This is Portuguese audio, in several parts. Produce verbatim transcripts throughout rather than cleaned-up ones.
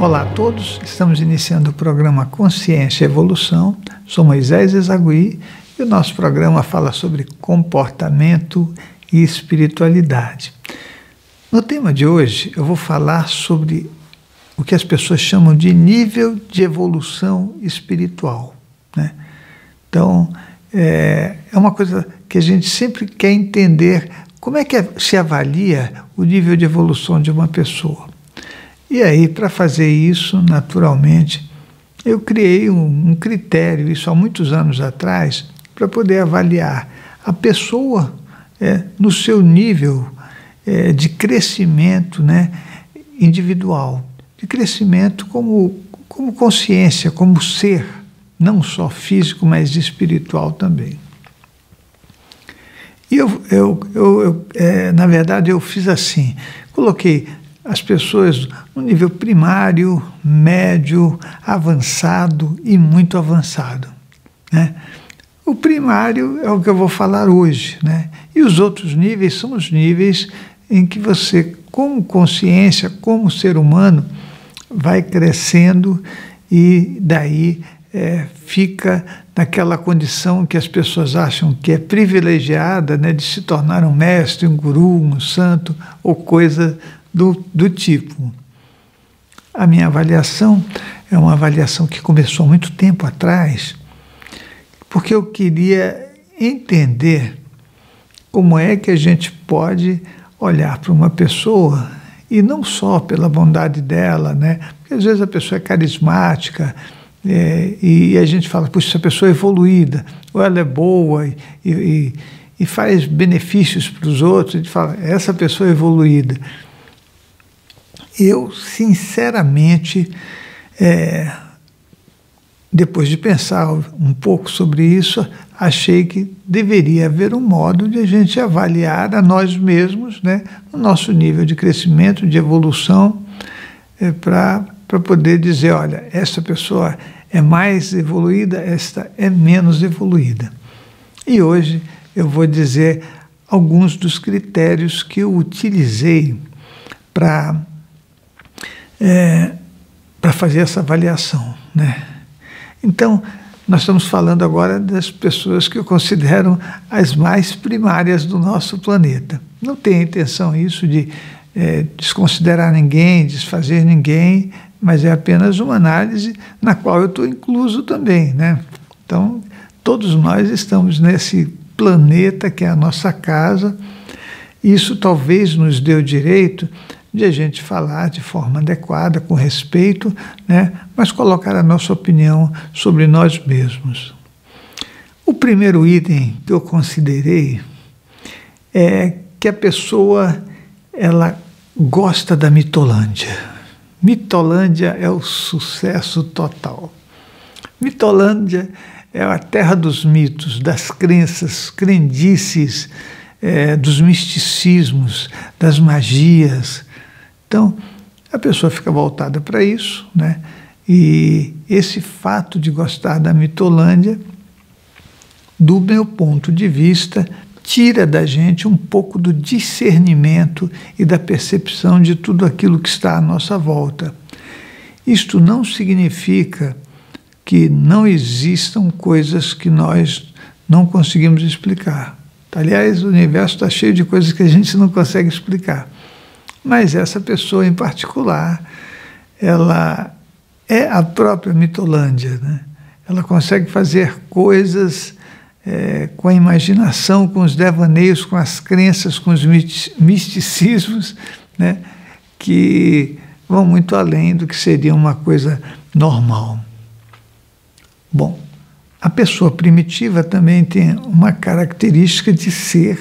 Olá a todos, estamos iniciando o programa Consciência e Evolução. Sou Moisés Ezagui e o nosso programa fala sobre comportamento e espiritualidade. No tema de hoje eu vou falar sobre o que as pessoas chamam de nível de evolução espiritual, né? Então, é, é uma coisa que a gente sempre quer entender como é que se avalia o nível de evolução de uma pessoa. E aí, para fazer isso, naturalmente, eu criei um, um critério, isso há muitos anos atrás, para poder avaliar a pessoa é, no seu nível é, de crescimento, né, individual, de crescimento como, como consciência, como ser, não só físico, mas espiritual também. E eu, eu, eu, eu é, na verdade, eu fiz assim, coloquei as pessoas no nível primário, médio, avançado e muito avançado, né? O primário é o que eu vou falar hoje, né? E os outros níveis são os níveis em que você, como consciência, como ser humano, vai crescendo e daí é, fica naquela condição que as pessoas acham que é privilegiada, né, de se tornar um mestre, um guru, um santo ou coisa Do, do tipo. A minha avaliação é uma avaliação que começou há muito tempo atrás, porque eu queria entender como é que a gente pode olhar para uma pessoa, e não só pela bondade dela, né? Porque às vezes a pessoa é carismática, é, e a gente fala, puxa, essa pessoa é evoluída, ou ela é boa e, e, e faz benefícios para os outros, a gente fala, essa pessoa é evoluída. Eu, sinceramente, é, depois de pensar um pouco sobre isso, achei que deveria haver um modo de a gente avaliar a nós mesmos, né, o nosso nível de crescimento, de evolução, é, para para poder dizer, olha, essa pessoa é mais evoluída, esta é menos evoluída. E hoje eu vou dizer alguns dos critérios que eu utilizei para É, para fazer essa avaliação, né? Então, nós estamos falando agora das pessoas que eu considero as mais primárias do nosso planeta. Não tem a intenção isso de é, desconsiderar ninguém, desfazer ninguém, mas é apenas uma análise na qual eu estou incluso também, né? Então, todos nós estamos nesse planeta que é a nossa casa. Isso talvez nos dê o direito de a gente falar de forma adequada, com respeito, né, mas colocar a nossa opinião sobre nós mesmos. O primeiro item que eu considerei é que a pessoa ela gosta da Mitolândia. Mitolândia é o sucesso total. Mitolândia é a terra dos mitos, das crenças, crendices, é, dos misticismos, das magias. Então, a pessoa fica voltada para isso, né? E esse fato de gostar da Mitolândia, do meu ponto de vista, tira da gente um pouco do discernimento e da percepção de tudo aquilo que está à nossa volta. Isto não significa que não existam coisas que nós não conseguimos explicar. Aliás, o universo está cheio de coisas que a gente não consegue explicar. Mas essa pessoa em particular, ela é a própria Mitolândia, né? Ela consegue fazer coisas é, com a imaginação, com os devaneios, com as crenças, com os misticismos, né, que vão muito além do que seria uma coisa normal. Bom, a pessoa primitiva também tem uma característica de ser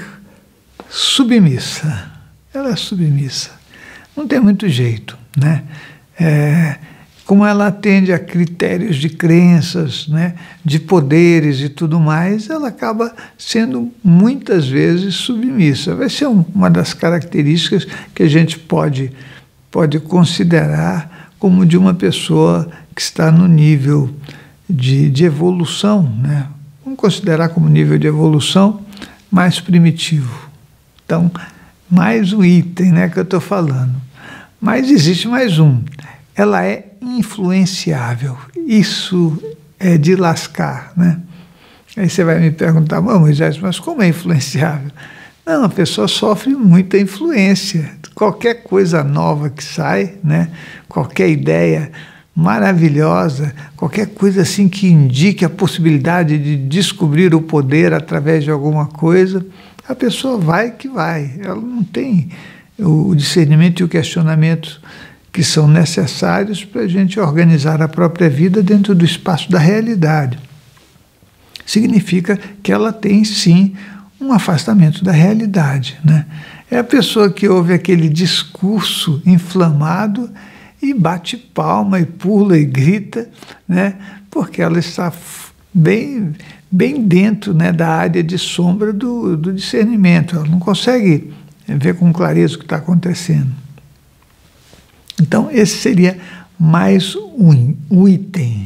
submissa. Ela é submissa. Não tem muito jeito, né? É, como ela atende a critérios de crenças, né, de poderes e tudo mais, ela acaba sendo muitas vezes submissa. Vai ser um, uma das características que a gente pode, pode considerar como de uma pessoa que está no nível de, de evolução, né? Vamos considerar como nível de evolução mais primitivo. Então, mais um item, né, que eu estou falando. Mas existe mais um. ela é influenciável. Isso é de lascar, né? Aí você vai me perguntar, Moisés, mas como é influenciável? Não, a pessoa sofre muita influência. Qualquer coisa nova que sai, né? Qualquer ideia maravilhosa, qualquer coisa assim que indique a possibilidade de descobrir o poder através de alguma coisa, a pessoa vai que vai. Ela não tem o discernimento e o questionamento que são necessários para a gente organizar a própria vida dentro do espaço da realidade. Significa que ela tem, sim, um afastamento da realidade, né? É a pessoa que ouve aquele discurso inflamado e bate palma e pula e grita, né? Porque ela está bem, bem dentro, né, da área de sombra do, do discernimento. Ela não consegue ver com clareza o que está acontecendo. Então, esse seria mais um, um item.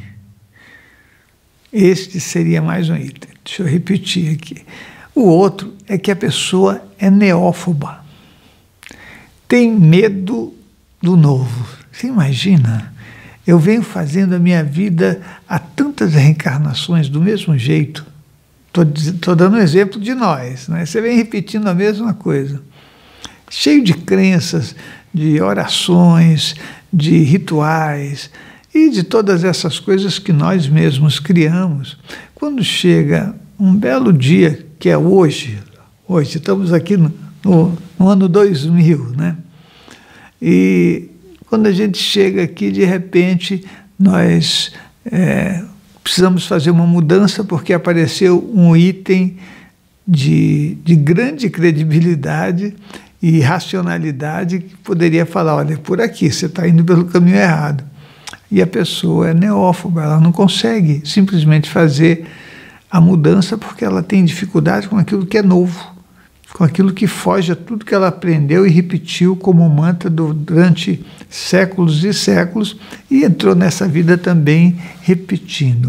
Este seria mais um item. Deixa eu repetir aqui. O outro é que a pessoa é neófoba. Tem medo do novo. Você imagina? Eu venho fazendo a minha vida há tantas reencarnações do mesmo jeito. Estou dando um exemplo de nós, né? Você vem repetindo a mesma coisa. Cheio de crenças, de orações, de rituais e de todas essas coisas que nós mesmos criamos. Quando chega um belo dia, que é hoje, hoje estamos aqui no, no, no ano dois mil, né? E quando a gente chega aqui, de repente, nós é, precisamos fazer uma mudança porque apareceu um item de, de grande credibilidade e racionalidade que poderia falar, olha, por aqui, você está indo pelo caminho errado. E a pessoa é neófoba, ela não consegue simplesmente fazer a mudança porque ela tem dificuldade com aquilo que é novo, com aquilo que foge a tudo que ela aprendeu e repetiu como mantra durante séculos e séculos e entrou nessa vida também repetindo.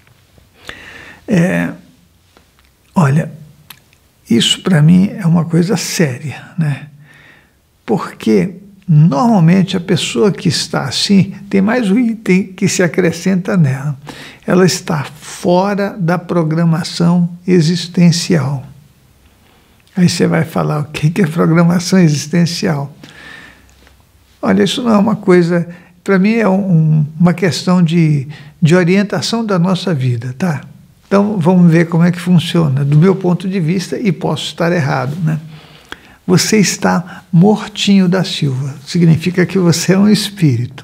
É, olha, isso para mim é uma coisa séria, né? Porque normalmente a pessoa que está assim tem mais um item que se acrescenta nela. Ela está fora da programação existencial. Aí você vai falar, o que é programação existencial? Olha, isso não é uma coisa, para mim é um, uma questão de, de orientação da nossa vida, tá? Então vamos ver como é que funciona, do meu ponto de vista, e posso estar errado, né? Você está mortinho da Silva, significa que você é um espírito.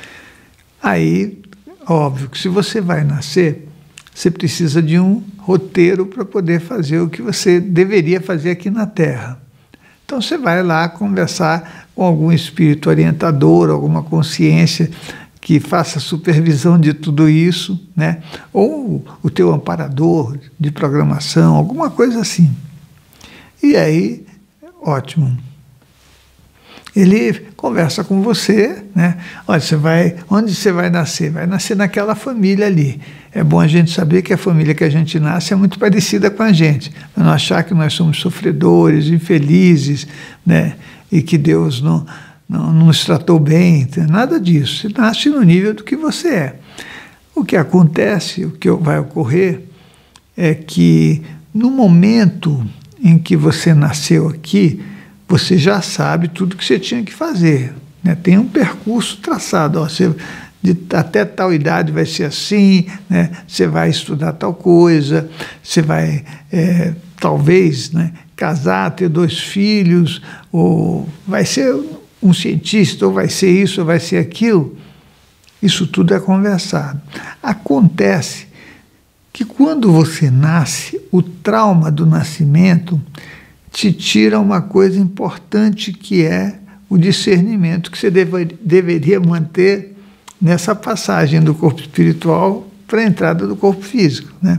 Aí, óbvio que se você vai nascer, você precisa de um roteiro para poder fazer o que você deveria fazer aqui na Terra. Então você vai lá conversar com algum espírito orientador, alguma consciência que faça supervisão de tudo isso, né? Ou o teu amparador de programação, alguma coisa assim. E aí, ótimo. Ele conversa com você, né? Olha, você vai, onde você vai nascer? Vai nascer naquela família ali. É bom a gente saber que a família que a gente nasce é muito parecida com a gente, para não achar que nós somos sofredores, infelizes, né? E que Deus não, não, não nos tratou bem, nada disso. Você nasce no nível do que você é. O que acontece, o que vai ocorrer, é que no momento em que você nasceu aqui, você já sabe tudo que você tinha que fazer, né? Tem um percurso traçado, ó, você, de, até tal idade vai ser assim, né? Você vai estudar tal coisa, você vai, é, talvez, né, casar, ter dois filhos, ou vai ser um cientista, ou vai ser isso, ou vai ser aquilo. Isso tudo é conversado. Acontece que quando você nasce, o trauma do nascimento te tira uma coisa importante, que é o discernimento que você deve, deveria manter nessa passagem do corpo espiritual para a entrada do corpo físico, né?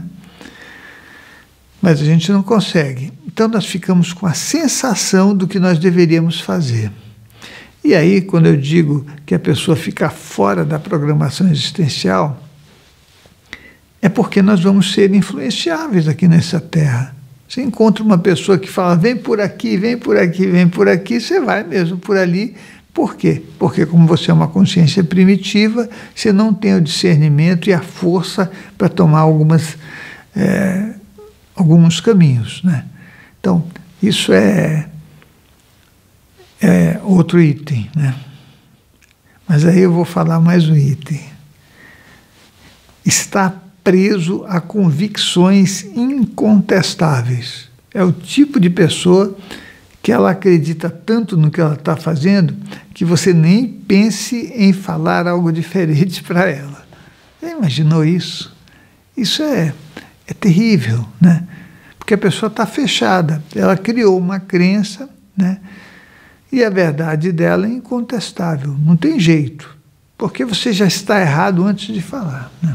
Mas a gente não consegue. Então nós ficamos com a sensação do que nós deveríamos fazer. E aí, quando eu digo que a pessoa fica fora da programação existencial, é porque nós vamos ser influenciáveis aqui nessa Terra. Você encontra uma pessoa que fala, vem por aqui, vem por aqui, vem por aqui, você vai mesmo por ali, Por quê? Porque como você é uma consciência primitiva, você não tem o discernimento e a força para tomar algumas, é, alguns caminhos, né? Então, isso é, é outro item, né? Mas aí eu vou falar mais um item. Está preso a convicções incontestáveis. É o tipo de pessoa que ela acredita tanto no que ela está fazendo que você nem pense em falar algo diferente para ela. Você imaginou isso? Isso é, é terrível, né? Porque a pessoa está fechada, ela criou uma crença, né? E a verdade dela é incontestável, não tem jeito, porque você já está errado antes de falar, né?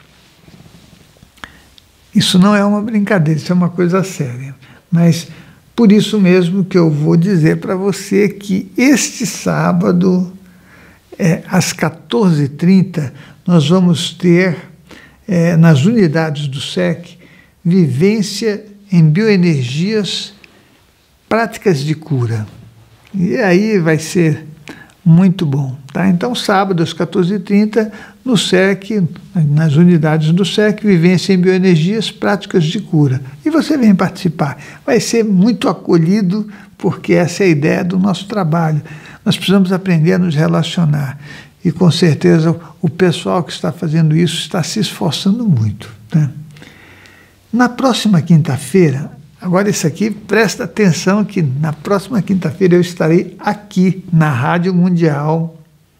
Isso não é uma brincadeira, isso é uma coisa séria. Mas por isso mesmo que eu vou dizer para você que este sábado, é, às quatorze e trinta, nós vamos ter, é, nas unidades do S E C, vivência em bioenergias, práticas de cura. E aí vai ser muito bom, tá? Então, sábado, às quatorze e trinta, no S E C, nas unidades do S E C, vivência em bioenergias, práticas de cura. E você vem participar. Vai ser muito acolhido, porque essa é a ideia do nosso trabalho. Nós precisamos aprender a nos relacionar. E, com certeza, o pessoal que está fazendo isso está se esforçando muito, né? Na próxima quinta-feira, agora isso aqui, presta atenção que na próxima quinta-feira eu estarei aqui na Rádio Mundial,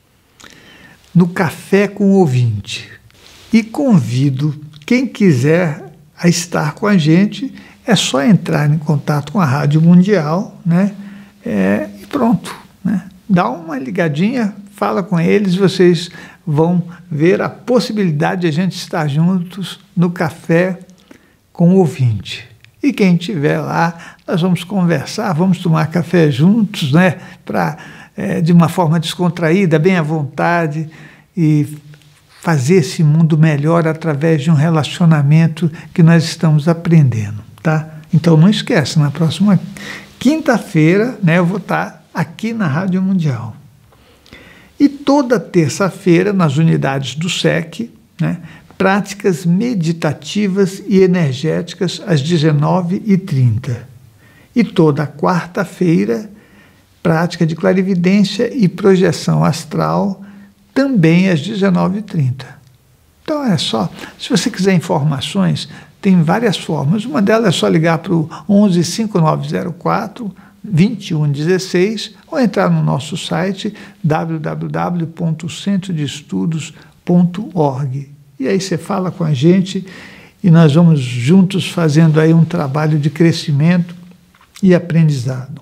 no Café com o Ouvinte. E convido quem quiser a estar com a gente, é só entrar em contato com a Rádio Mundial, né? É, e pronto, né? Dá uma ligadinha, fala com eles, vocês vão ver a possibilidade de a gente estar juntos no Café com o Ouvinte. E quem estiver lá, nós vamos conversar, vamos tomar café juntos, né? Pra, é, de uma forma descontraída, bem à vontade, e fazer esse mundo melhor através de um relacionamento que nós estamos aprendendo, tá? Então não esquece, na próxima quinta-feira, né, eu vou estar aqui na Rádio Mundial. E toda terça-feira, nas unidades do S E C, né, práticas meditativas e energéticas às dezenove e trinta. E toda quarta-feira, prática de clarividência e projeção astral, também às dezenove e trinta. Então é só, se você quiser informações, tem várias formas. Uma delas é só ligar para o onze, cinco nove zero quatro, vinte e um dezesseis ou entrar no nosso site w w w ponto centro de estudos ponto org. E aí você fala com a gente e nós vamos juntos fazendo aí um trabalho de crescimento e aprendizado.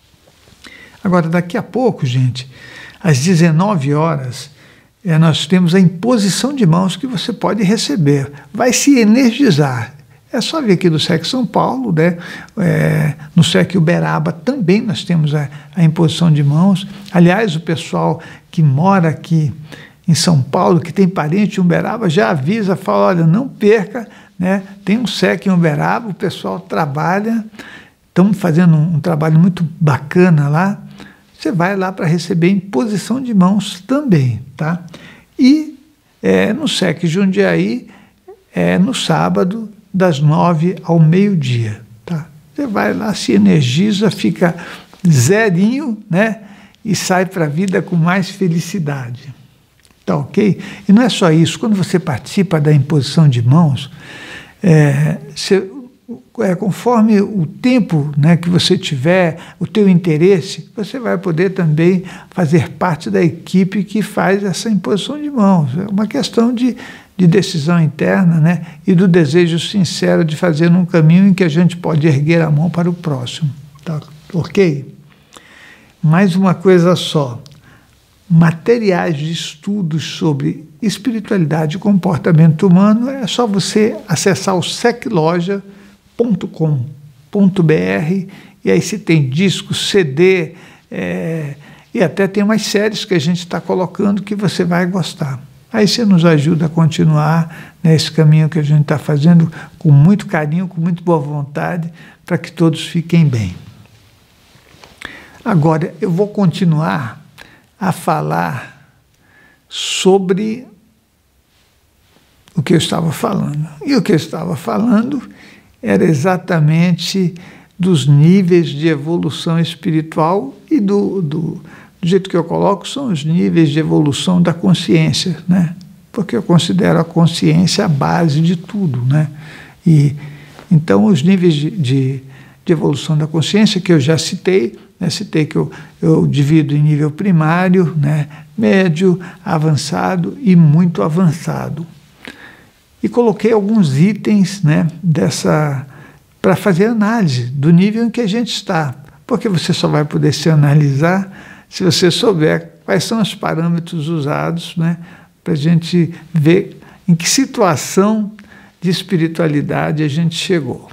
Agora, daqui a pouco, gente, às dezenove horas, é, nós temos a imposição de mãos que você pode receber. Vai se energizar. É só vir aqui do S E C São Paulo, né? É, no S E C Uberaba também nós temos a, a imposição de mãos. Aliás, o pessoal que mora aqui em São Paulo, que tem parente em Uberaba, já avisa, fala, olha, não perca, né? Tem um S E C em Uberaba, o pessoal trabalha, estamos fazendo um, um trabalho muito bacana lá. Você vai lá para receber imposição de mãos também, tá? E é, no S E C Jundiaí, é no sábado, das nove ao meio-dia, tá? Você vai lá, se energiza, fica zerinho, né? E sai para a vida com mais felicidade. Tá ok? E não é só isso, quando você participa da imposição de mãos, é, você, é, conforme o tempo, né, que você tiver, o teu interesse, você vai poder também fazer parte da equipe que faz essa imposição de mãos. É uma questão de, de decisão interna, né, e do desejo sincero de fazer num caminho em que a gente pode erguer a mão para o próximo. Tá ok? Mais uma coisa só. Materiais de estudos sobre espiritualidade e comportamento humano, é só você acessar o secloja ponto com ponto b r e aí você tem disco, C D, é, e até tem umas séries que a gente está colocando que você vai gostar. Aí você nos ajuda a continuar nesse caminho que a gente está fazendo com muito carinho, com muito boa vontade, para que todos fiquem bem. Agora, eu vou continuar a falar sobre o que eu estava falando. E o que eu estava falando era exatamente dos níveis de evolução espiritual e do, do, do jeito que eu coloco, são os níveis de evolução da consciência, né? Porque eu considero a consciência a base de tudo, né? E então os níveis de, de, de evolução da consciência que eu já citei, né? Citei que eu, eu divido em nível primário, né? Médio, avançado e muito avançado. E coloquei alguns itens, né, dessa, para fazer análise do nível em que a gente está. Porque você só vai poder se analisar se você souber quais são os parâmetros usados, né, para a gente ver em que situação de espiritualidade a gente chegou.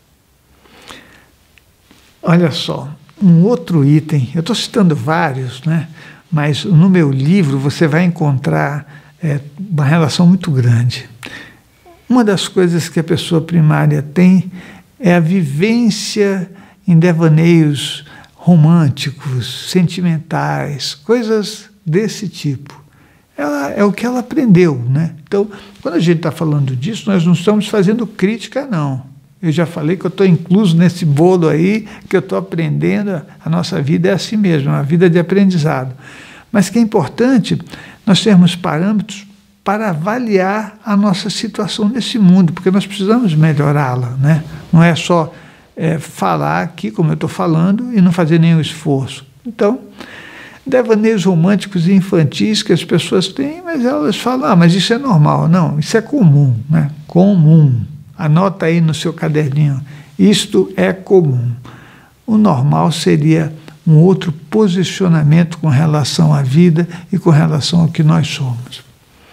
Olha só, um outro item, eu estou citando vários, né, mas no meu livro você vai encontrar é, uma relação muito grande. Uma das coisas que a pessoa primária tem é a vivência em devaneios românticos, sentimentais, coisas desse tipo. Ela, é o que ela aprendeu, né? Então, quando a gente está falando disso, nós não estamos fazendo crítica, não. Eu já falei que eu estou incluso nesse bolo aí, que eu estou aprendendo, a nossa vida é assim mesmo, é uma vida de aprendizado. Mas que é importante nós termos parâmetros para avaliar a nossa situação nesse mundo, porque nós precisamos melhorá-la, né? Não é só é, falar aqui, como eu estou falando, e não fazer nenhum esforço. Então, devaneios românticos e infantis que as pessoas têm, mas elas falam, ah, mas isso é normal. Não, isso é comum, né? Comum. Anota aí no seu caderninho. Isto é comum. O normal seria um outro posicionamento com relação à vida e com relação ao que nós somos.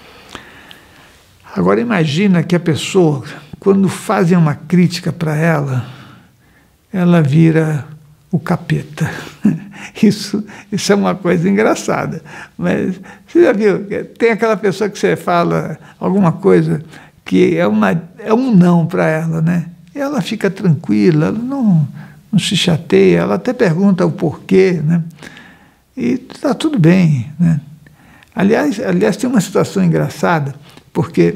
Agora imagina que a pessoa, quando fazem uma crítica para ela, ela vira o capeta. Isso, isso é uma coisa engraçada. Mas você já viu, tem aquela pessoa que você fala alguma coisa que é, uma, é um não para ela, né? E ela fica tranquila, ela não, não se chateia, ela até pergunta o porquê, né? E está tudo bem, né? Aliás, aliás, tem uma situação engraçada, porque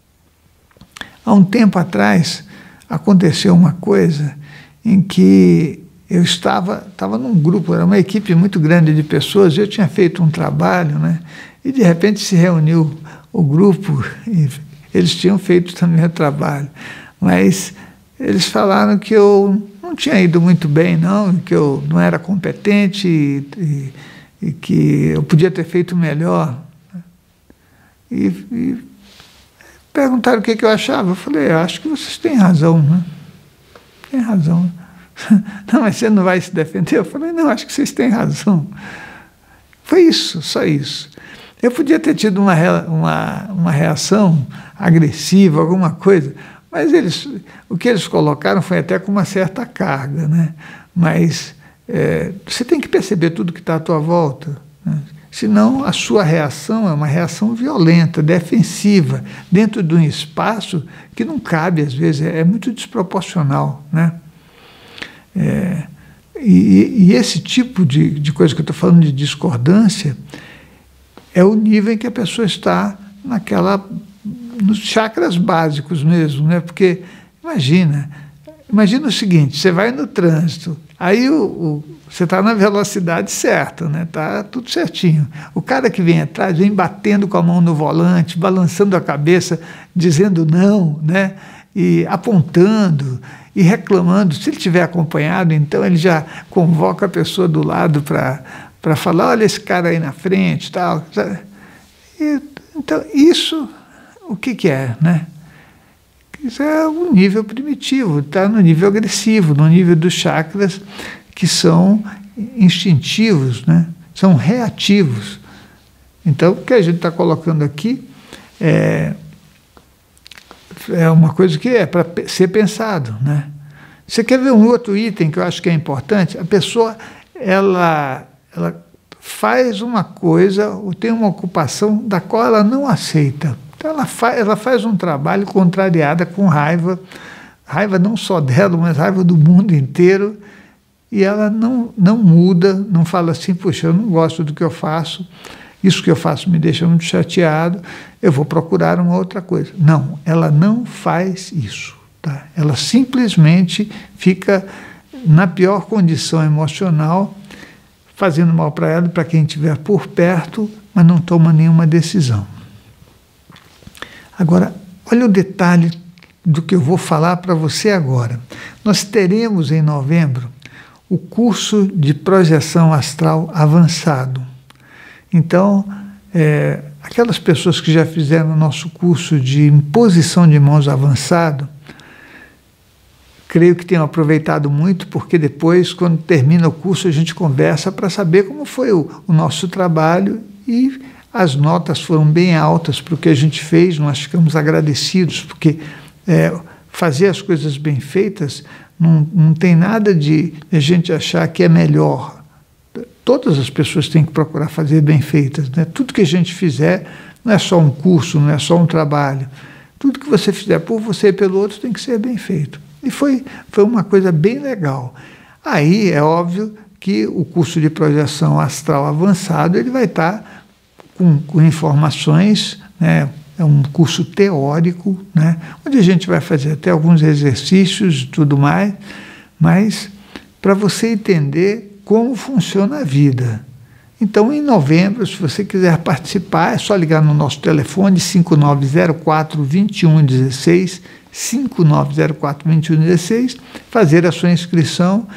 há um tempo atrás aconteceu uma coisa em que eu estava, estava num grupo, era uma equipe muito grande de pessoas, eu tinha feito um trabalho, né? E de repente se reuniu o grupo e eles tinham feito também o trabalho, mas eles falaram que eu não tinha ido muito bem, não, que eu não era competente e, e, e que eu podia ter feito melhor. E, e perguntaram o que, que eu achava. Eu falei, eu acho que vocês têm razão, né? Tem razão. Não, mas você não vai se defender? Eu falei, não, acho que vocês têm razão. Foi isso, só isso. Eu podia ter tido uma, uma, uma reação agressiva, alguma coisa, mas eles, o que eles colocaram foi até com uma certa carga, né? Mas é, você tem que perceber tudo que está à tua volta, né? Senão a sua reação é uma reação violenta, defensiva, dentro de um espaço que não cabe, às vezes, é, é muito desproporcional, né? É, e, e esse tipo de, de coisa que eu estou falando de discordância é o nível em que a pessoa está naquela, nos chakras básicos mesmo, né? Porque imagina, imagina o seguinte, você vai no trânsito, aí o, o, você está na velocidade certa, né? Tá tudo certinho. O cara que vem atrás vem batendo com a mão no volante, balançando a cabeça, dizendo não, né? E apontando e reclamando. Se ele tiver acompanhado, então ele já convoca a pessoa do lado para para falar, olha esse cara aí na frente, tal. E, então, isso, o que, que é, né? Isso é um nível primitivo, está no nível agressivo, no nível dos chakras que são instintivos, né? São reativos. Então, o que a gente está colocando aqui é, é uma coisa que é para ser pensado, né? Você quer ver um outro item que eu acho que é importante? A pessoa, ela... ela faz uma coisa ou tem uma ocupação da qual ela não aceita. Então ela, fa ela faz um trabalho contrariada com raiva, raiva não só dela, mas raiva do mundo inteiro, e ela não, não muda, não fala assim, puxa, eu não gosto do que eu faço, isso que eu faço me deixa muito chateado, eu vou procurar uma outra coisa. Não, ela não faz isso. Tá? Ela simplesmente fica na pior condição emocional, fazendo mal para ela e para quem estiver por perto, mas não toma nenhuma decisão. Agora, olha o detalhe do que eu vou falar para você agora. Nós teremos em novembro o curso de projeção astral avançado. Então, é, aquelas pessoas que já fizeram o nosso curso de imposição de mãos avançado, creio que tenham aproveitado muito, porque depois, quando termina o curso, a gente conversa para saber como foi o, o nosso trabalho, e as notas foram bem altas para o que a gente fez, nós ficamos agradecidos, porque é, fazer as coisas bem feitas não, não tem nada de a gente achar que é melhor. Todas as pessoas têm que procurar fazer bem feitas, né? Tudo que a gente fizer não é só um curso, não é só um trabalho. Tudo que você fizer por você e pelo outro tem que ser bem feito. E foi, foi uma coisa bem legal. Aí é óbvio que o curso de projeção astral avançado ele vai estar com, com informações, né? É um curso teórico, né? Onde a gente vai fazer até alguns exercícios e tudo mais, mas para você entender como funciona a vida. Então, em novembro, se você quiser participar, é só ligar no nosso telefone cinco nove zero quatro, dois um um seis, cinco nove zero quatro, dois um um seis, fazer a sua inscrição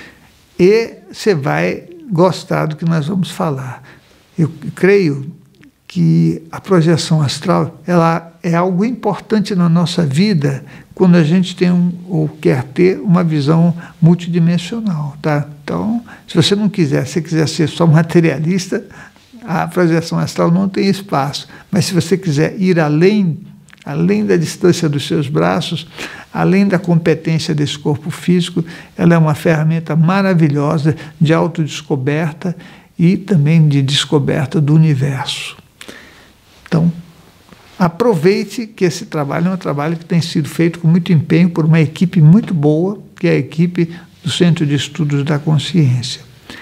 e você vai gostar do que nós vamos falar. Eu creio que a projeção astral ela é algo importante na nossa vida quando a gente tem um, ou quer ter uma visão multidimensional, tá? Então, se você não quiser, se quiser ser só materialista, a projeção astral não tem espaço. Mas se você quiser ir além, além da distância dos seus braços, além da competência desse corpo físico, ela é uma ferramenta maravilhosa de autodescoberta e também de descoberta do universo. Então, aproveite que esse trabalho é um trabalho que tem sido feito com muito empenho por uma equipe muito boa, que é a equipe do Centro de Estudos da Consciência.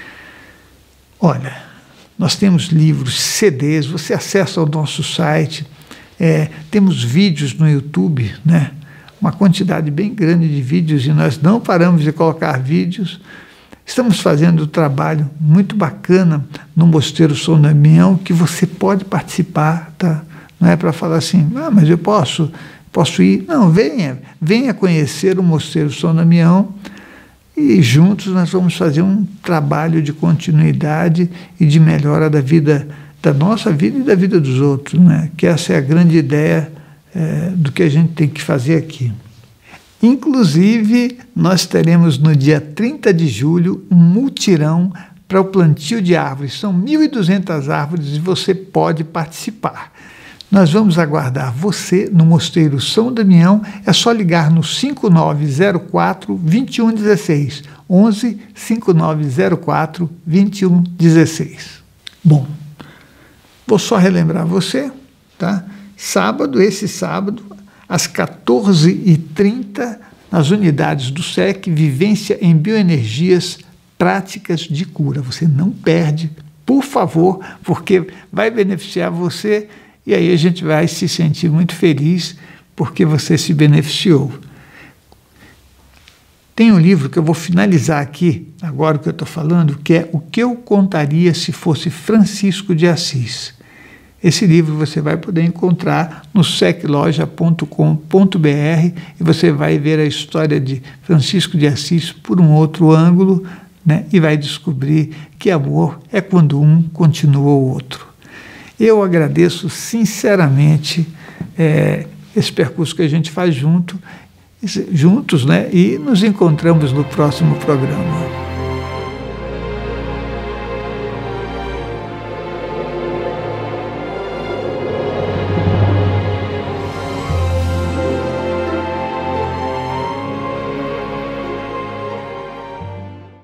Olha, nós temos livros, C Ds, você acessa o nosso site, é, temos vídeos no YouTube, né? Uma quantidade bem grande de vídeos, e nós não paramos de colocar vídeos. Estamos fazendo um trabalho muito bacana no Mosteiro Som Damião, que você pode participar, tá? Não é para falar assim, ah, mas eu posso, posso ir. Não, venha, venha conhecer o Mosteiro Som Damião e juntos nós vamos fazer um trabalho de continuidade e de melhora da vida, da nossa vida e da vida dos outros, né? Que essa é a grande ideia é, do que a gente tem que fazer aqui. Inclusive, nós teremos no dia trinta de julho um mutirão para o plantio de árvores. São mil e duzentas árvores e você pode participar. Nós vamos aguardar você no Mosteiro São Damião. É só ligar no cinco nove zero quatro, dois um um seis, onze, cinco nove zero quatro, dois um um seis. Bom, vou só relembrar você, tá? Sábado, esse sábado, às quatorze e trinta, nas unidades do S E C, Vivência em Bioenergias, Práticas de Cura. Você não perde, por favor, porque vai beneficiar você e aí a gente vai se sentir muito feliz porque você se beneficiou. Tem um livro que eu vou finalizar aqui, agora o que eu estou falando, que é O que eu contaria se fosse Francisco de Assis. Esse livro você vai poder encontrar no sec loja ponto com ponto br e você vai ver a história de Francisco de Assis por um outro ângulo, né? E vai descobrir que amor é quando um continua o outro. Eu agradeço sinceramente é, esse percurso que a gente faz junto, juntos, né? E nos encontramos no próximo programa.